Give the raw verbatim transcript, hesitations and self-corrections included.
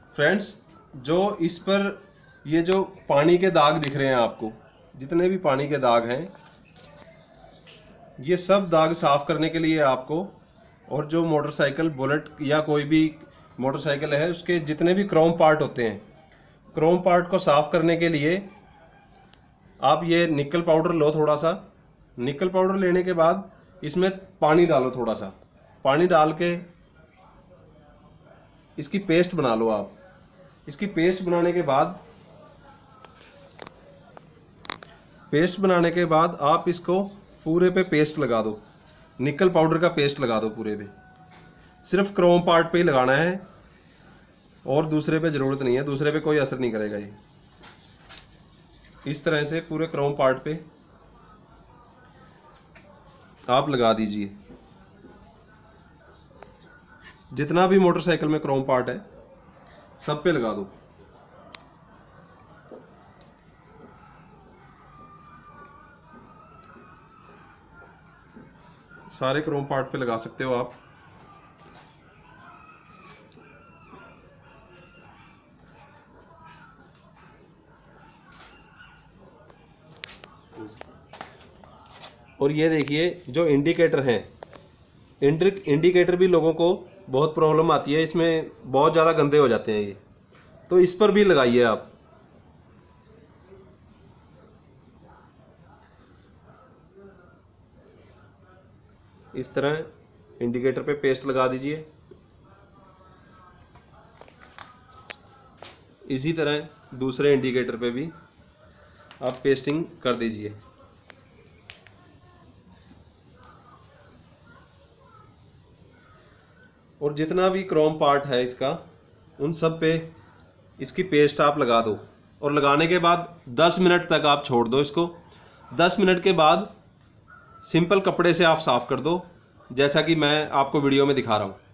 Friends, जो इस पर ये जो पानी के दाग दिख रहे हैं आपको, जितने भी पानी के दाग हैं, ये सब दाग साफ करने के लिए आपको, और जो मोटरसाइकिल बुलेट या कोई भी मोटरसाइकिल है उसके जितने भी क्रोम पार्ट होते हैं, क्रोम पार्ट को साफ करने के लिए आप ये निकल पाउडर लो। थोड़ा सा निकल पाउडर लेने के बाद इसमें पानी डालो, थोड़ा सा पानी डाल के इसकी पेस्ट बना लो आप। इसकी पेस्ट बनाने के बाद पेस्ट बनाने के बाद आप इसको पूरे पे पेस्ट लगा दो, निकल पाउडर का पेस्ट लगा दो पूरे पे। सिर्फ क्रोम पार्ट पे ही लगाना है और दूसरे पे ज़रूरत नहीं है, दूसरे पे कोई असर नहीं करेगा ये। इस तरह से पूरे क्रोम पार्ट पे आप लगा दीजिए। जितना भी मोटरसाइकिल में क्रोम पार्ट है सब पे लगा दो। सारे क्रोम पार्ट पे लगा सकते हो आप। और ये देखिए जो इंडिकेटर हैं, इंडिकेटर भी लोगों को बहुत प्रॉब्लम आती है, इसमें बहुत ज़्यादा गंदे हो जाते हैं ये, तो इस पर भी लगाइए आप। इस तरह इंडिकेटर पे पेस्ट लगा दीजिए। इसी तरह दूसरे इंडिकेटर पे भी आप पेस्टिंग कर दीजिए। और जितना भी क्रोम पार्ट है इसका, उन सब पे इसकी पेस्ट आप लगा दो। और लगाने के बाद दस मिनट तक आप छोड़ दो इसको। दस मिनट के बाद सिंपल कपड़े से आप साफ़ कर दो, जैसा कि मैं आपको वीडियो में दिखा रहा हूँ।